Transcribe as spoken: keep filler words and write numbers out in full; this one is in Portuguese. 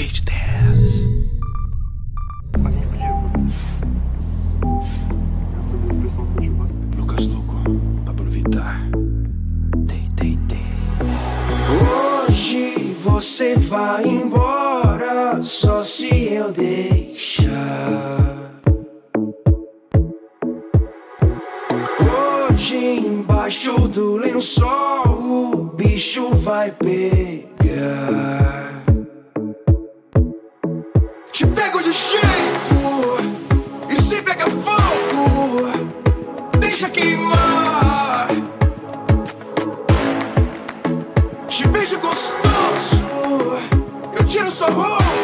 Beat Dance. A gente podia essa música, pessoal, curtiu bastante. Lucas Luco, Pablo Vittar. Tei, tei, tei. Hoje você vai embora só se eu deixar. Hoje embaixo do lençol o bicho vai pegar. Te pego de jeito e se pega fogo, deixa queimar. Te beijo gostoso, eu tiro sua roupa.